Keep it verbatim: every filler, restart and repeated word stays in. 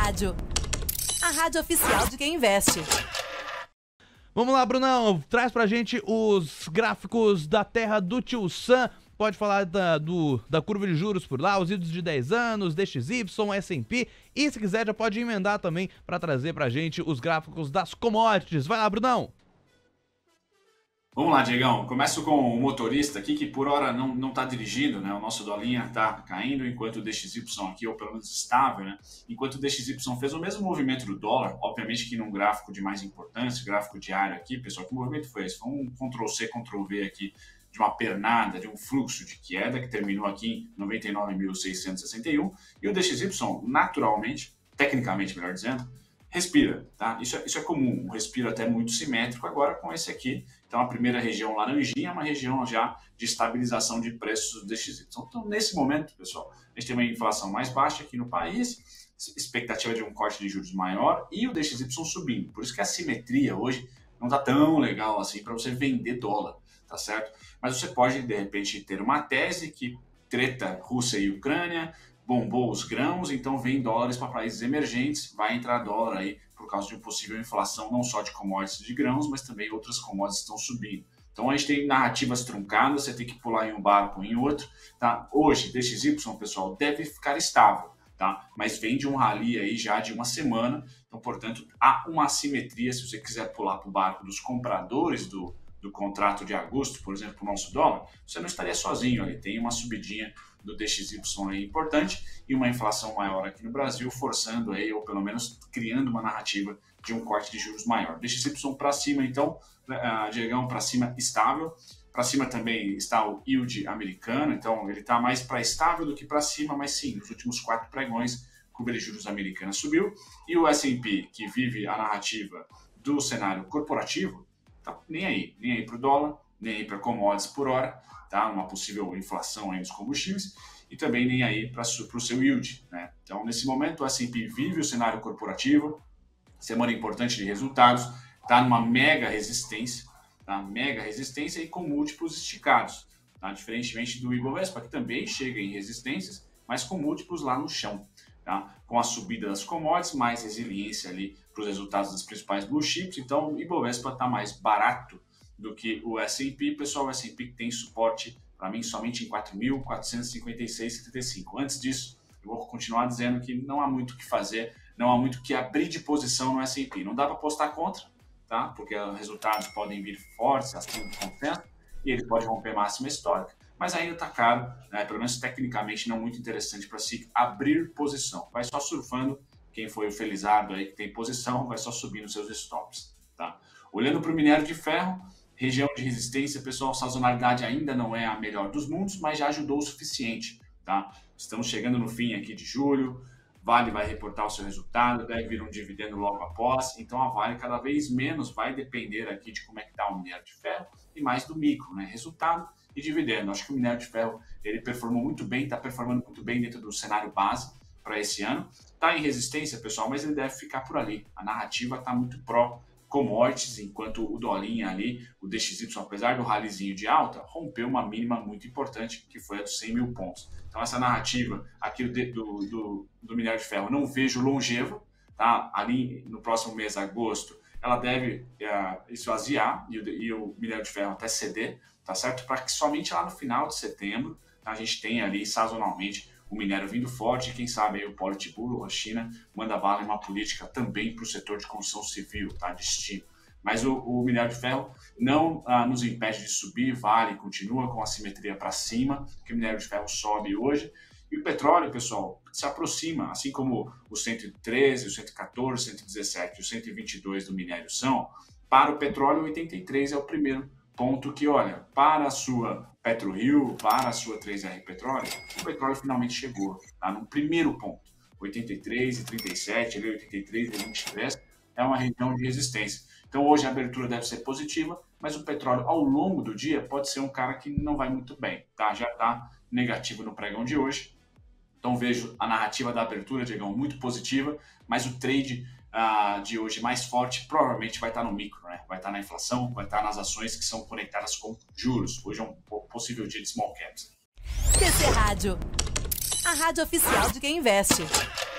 Rádio, a rádio oficial de quem investe. Vamos lá, Brunão, traz pra gente os gráficos da terra do Tio Sam. Pode falar da, do, da curva de juros por lá, os ídolos de dez anos, D X Y, S and P. E se quiser já pode emendar também para trazer pra gente os gráficos das commodities. Vai lá, Brunão. Vamos lá, Diegão. Começo com o motorista aqui, que por hora não, não tá dirigindo, né? O nosso dolinha está caindo, enquanto o D X Y aqui, ou pelo menos estável, né? Enquanto o D X Y fez o mesmo movimento do dólar, obviamente que num gráfico de mais importância, gráfico diário aqui, pessoal, que movimento foi esse? Foi um control C, control V aqui, de uma pernada, de um fluxo de queda, que terminou aqui em noventa e nove mil seiscentos e sessenta e um, e o D X Y, naturalmente, tecnicamente, melhor dizendo, respira, tá? Isso é, isso é comum, um respiro até muito simétrico agora com esse aqui. Então, a primeira região laranjinha é uma região já de estabilização de preços do D X Y. Então, nesse momento, pessoal, a gente tem uma inflação mais baixa aqui no país, expectativa de um corte de juros maior e o D X Y subindo. Por isso que a simetria hoje não está tão legal assim para você vender dólar, tá certo? Mas você pode, de repente, ter uma tese que treta Rússia e Ucrânia, bombou os grãos, então vem dólares para países emergentes, vai entrar dólar aí por causa de uma possível inflação, não só de commodities de grãos, mas também outras commodities estão subindo. Então a gente tem narrativas truncadas, você tem que pular em um barco ou em outro, tá? Hoje, D X Y, pessoal, deve ficar estável, tá? Mas vem de um rally aí já de uma semana, então, portanto, há uma assimetria se você quiser pular para o barco dos compradores do, do contrato de agosto, por exemplo, para o nosso dólar, você não estaria sozinho ali, tem uma subidinha do D X Y aí importante e uma inflação maior aqui no Brasil, forçando aí, ou pelo menos criando uma narrativa de um corte de juros maior. D X Y para cima, então, uh, Diegão, para cima estável. Para cima também está o yield americano, então ele está mais para estável do que para cima, mas sim, nos últimos quatro pregões, a curva de juros americana subiu. E o S and P, que vive a narrativa do cenário corporativo, tá nem aí, nem aí para o dólar, nem aí para commodities por hora, tá? Uma possível inflação aí nos combustíveis, e também nem aí para o seu yield, né? Então, nesse momento, o S and P vive o cenário corporativo, semana importante de resultados, está numa mega resistência, tá? Mega resistência e com múltiplos esticados, tá? Diferentemente do Ibovespa, que também chega em resistências, mas com múltiplos lá no chão, tá? Com a subida das commodities, mais resiliência ali para os resultados das principais blue chips, então o Ibovespa está mais barato do que o S and P. Pessoal, o S and P tem suporte para mim somente em quatro mil quatrocentos e cinquenta e seis vírgula setenta e cinco. Antes disso, eu vou continuar dizendo que não há muito o que fazer, não há muito o que abrir de posição no S and P. Não dá para apostar contra, tá? Porque os resultados podem vir fortes, acima do consenso, e ele pode romper máxima histórica, mas ainda está caro, né? Pelo menos tecnicamente não muito interessante para se abrir posição. Vai só surfando, quem foi o felizardo aí que tem posição, vai só subindo seus stops, tá? Olhando para o minério de ferro, região de resistência, pessoal, sazonalidade ainda não é a melhor dos mundos, mas já ajudou o suficiente, tá? Estamos chegando no fim aqui de julho, Vale vai reportar o seu resultado, deve vir um dividendo logo após, então a Vale cada vez menos vai depender aqui de como é que está o minério de ferro e mais do micro, né? Resultado e dividendo. Acho que o minério de ferro, ele performou muito bem, está performando muito bem dentro do cenário base para esse ano. Está em resistência, pessoal, mas ele deve ficar por ali. A narrativa está muito pró commodities, enquanto o dolinha ali, o D X Y, apesar do ralizinho de alta, rompeu uma mínima muito importante, que foi a dos cem mil pontos. Então essa narrativa aqui do, do, do minério de ferro não vejo longevo, tá? Ali no próximo mês, agosto, ela deve uh, esvaziar e o, e o minério de ferro até ceder, tá certo? Para que somente lá no final de setembro, tá, a gente tenha ali sazonalmente o minério vindo forte, e quem sabe aí o Politburo, a China, manda bala em uma política também para o setor de construção civil, tá, de estímulo. Mas o, o minério de ferro não ah, nos impede de subir, Vale continua com a simetria para cima, que o minério de ferro sobe hoje. E o petróleo, pessoal, se aproxima, assim como o cento e treze, o cento e quatorze, o cento e dezessete e o cento e vinte e dois do minério são, para o petróleo, oitenta e três é o primeiro ponto que, olha, para a sua PetroRio, para a sua três R Petróleo, o petróleo finalmente chegou, tá? No primeiro ponto, oitenta e três e trinta e sete, ali oitenta e três e vinte e três, é uma região de resistência. Então hoje a abertura deve ser positiva, mas o petróleo ao longo do dia pode ser um cara que não vai muito bem, tá? Já está negativo no pregão de hoje. Então vejo a narrativa da abertura, Diegão, muito positiva, mas o trade uh, de hoje mais forte provavelmente vai estar no micro, né? Vai estar na inflação, vai estar nas ações que são conectadas com juros. Hoje é um possível dia de small caps. T C Rádio, a rádio oficial de quem investe.